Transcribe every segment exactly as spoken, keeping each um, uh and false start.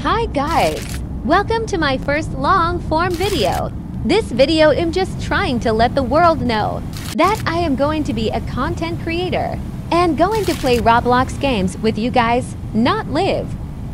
Hi guys! Welcome to my first long-form video. This video I'm just trying to let the world know that I am going to be a content creator and going to play Roblox games with you guys, not live.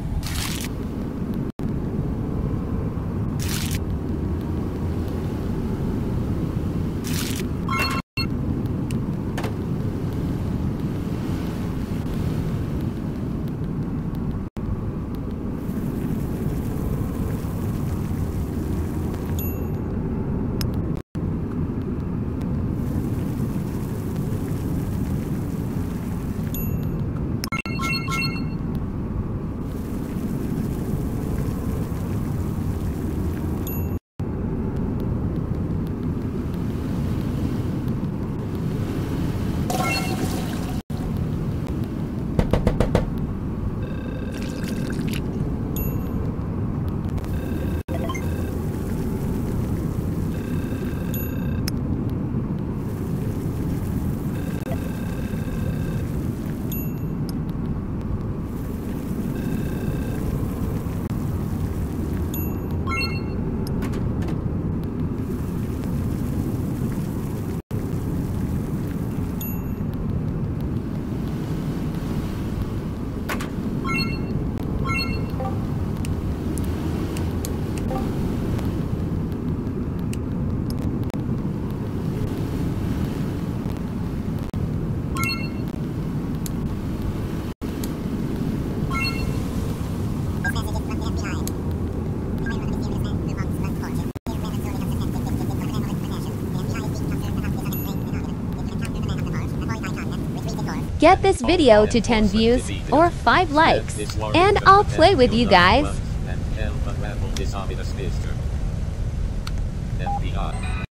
Get this video to ten views or five likes, and I'll play with you guys. F B I